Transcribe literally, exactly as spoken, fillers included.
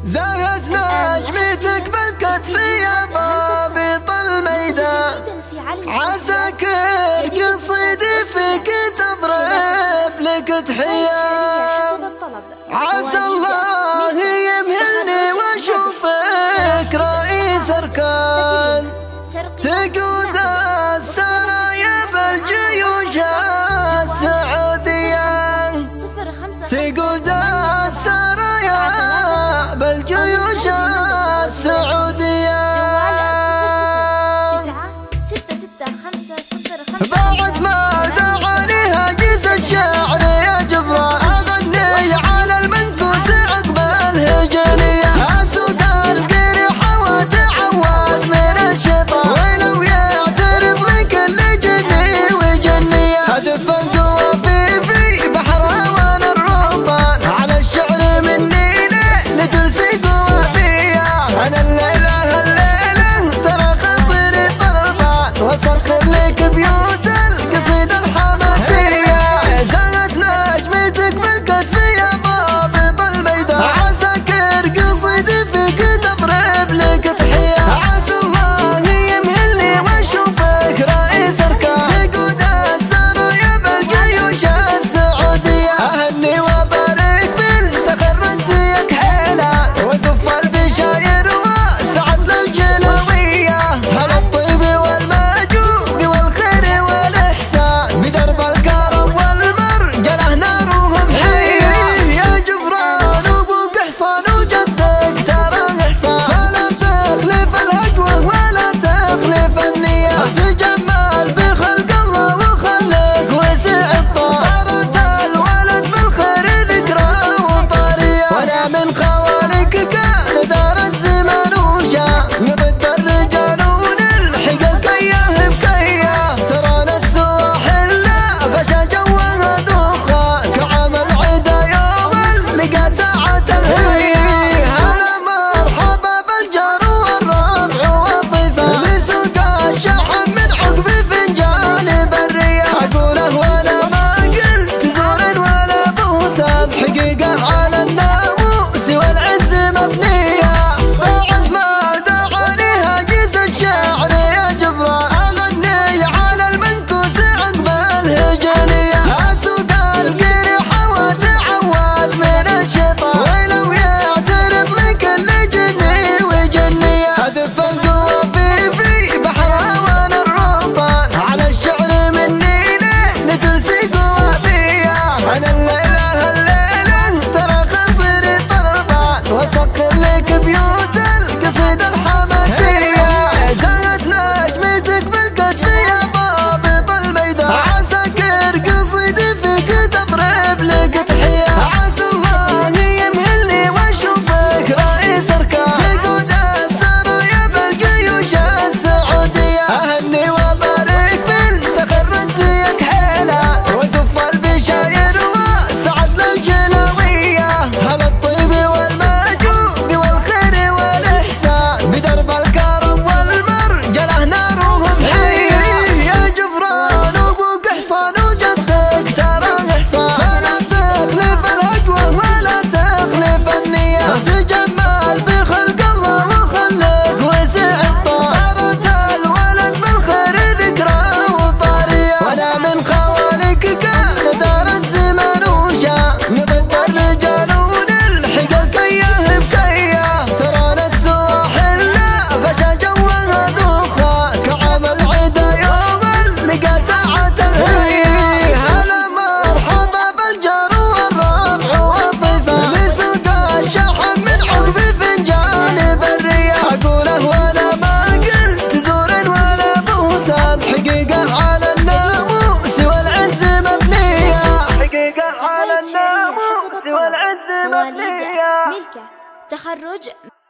زاهت نجمتك بالكتف يا ضابط الميدان، عساكر قصيدي فيك تضرب لك تحية. عسى الله يمهلني واشوفك رئيس اركان، تقود السرايا بالجيوش السعودية، تقود السرايا بالجيوش السعودية. بعد ما دعاني هاجس الشعر يا جبران، اغني على المنكوس عقب الهجانية، اسود القريحة واتعوذ من الشيطان، ولو يعترض لكل جني وجنية، هدف القوى في في بحر هوان الرهبان، على الشعر مني ليل ترسي قوى فيها. انا الليلة الليلة ترى خطري طربان، وصرخ لك بيوت القصيدة الحماسية. زادت نجمتك بالكتف يا ضابط الميدان، عساكر قصيدي فيك تضرب لك تحية. عسى الله يمهلني واشوفك رئيس اركان، تقود السرايا بالجيوش السعودية، اهني وبارك بنت خرجت يك حيلان، وزف البشاير وسعد للجلوية. هلا الطيب والمجود والخير والاحسان، بدرب الكرم والمرجله نارهم حيه. يا جبران ابوك حصان وجدك ترى حصان، فلا تخلف الهجوه ولا تخلف النيه، تجمل بخلق الله وخلك وسع الطار، طارت الولد بالخير ذكرى وطاريه. وانا من خوالك كان دار الزمان وشان، ضد الرجال ونلحق الكيه بكيه، ترانا السواحل لا غشا جوها دخان، كعام العدا يوم لقى ساعة الهوية. هلا مرحبا بالجار والربع والضيفان، لسوق الشحن من عقب فنجان برية، اقوله وانا ما قلت زور ولا بهتان، حقيقة على الناموس والعز مبنية. بعد ما دعاني هاجس الشعر يا جبران، اغني على المنكوس عقب الهجانية، اسود القريحة واتعوذ من الشيطان، ولو يعترض لكل جني وجنية، هدف القوى في في بحر هوان الرهبان، على الشعر مني ليل ترسي قوى فيها. انا الليلة الليلة ترى خطري طربان، وسخر لك بيوت القصيدة الحماسية. زادت نجمتك بالكتف يا ضابط الميدان، عساكر قصيدي فيك تضرب لك تحية. عسى الله يمهلني واشوفك رئيس اركان، تقود السرايا بالجيوش السعودية، اهني وبارك بنت خرجت يك حيلان، وزف البشاير وسعد للجلوية. هلا الطيب والمجود والخير والاحسان، بدرب الكرم والمرجله نارهم حيه. يا جبران ابوك حصان وجدك ترى حصان، فلا تخلف الهجوه ولا تخلف النيه، تجمل بخلق الله وخلك وسع الطار، طارت الولد بالخير ذكرى وطاريه. وانا من خوالك كان دار الزمان وشان، ضد الرجال ونلحق الكيه بكيه، ترانا السواحل لا غشا جوها دخان، كعام العدا يوم لقى ساعة الهوية. هلا مرحبا بالجار والربع والضيفان، لسوق الشحن من عقب فنجان برية، اقوله وانا ما قلت زور ولا بهتان، حقيقة على الناموس والعز مبنية، حقيقة على الناموس والعز مبنية. ملكة تخرج